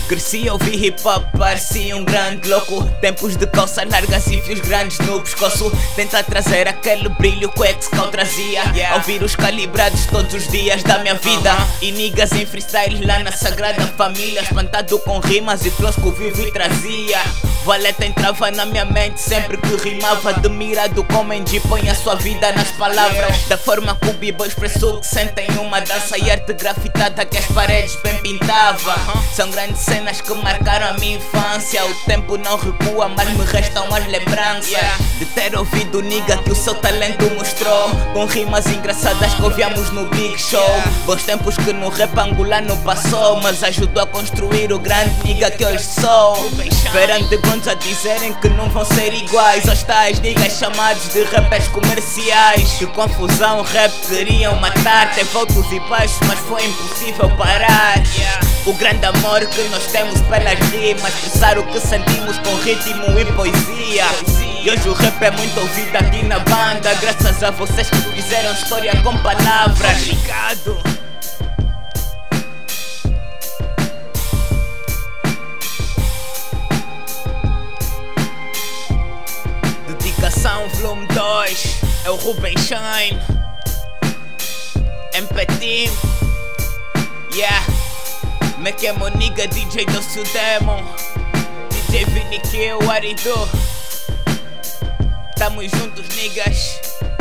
Cresci, ouvi hip hop, parecia um grande louco. Tempos de calças largas e fios grandes no pescoço. Tenta trazer aquele brilho que o X-Cal trazia. Ouvir os calibrados todos os dias da minha vida. E niggas em freestyle lá na Sagrada Família. Espantado com rimas e flows que o vivo trazia. Valeta entrava na minha mente sempre que rimava. Admirado como Enji põe a sua vida nas palavras. Da forma que o b-boy expressou que sentem uma dança e arte grafitada que as paredes bem pintava. São grandes cenas que marcaram a minha infância. O tempo não recua, mas me restam as lembranças de ter ouvido o nigga que o seu talento mostrou, com rimas engraçadas que ouvíamos no Big Show. Bons tempos que no rap angolano passou, mas ajudou a construir o grande nigga que hoje sou. Esperando de a dizerem que não vão ser iguais aos tais niggas chamados de rappers comerciais. Que confusão, rap queriam matar. Teve altos e baixos, mas foi impossível parar. O grande amor que nós temos pelas rimas, expressar o que sentimos com ritmo e poesia. E hoje o rap é muito ouvido aqui na banda, graças a vocês que fizeram história com palavras. Obrigado. Dedicação Volume 2, é o Ruben Shine, MP Team, me chamo nigga DJ Docio Demon, DJ Vini Kill, Arido. Tamo juntos, niggas.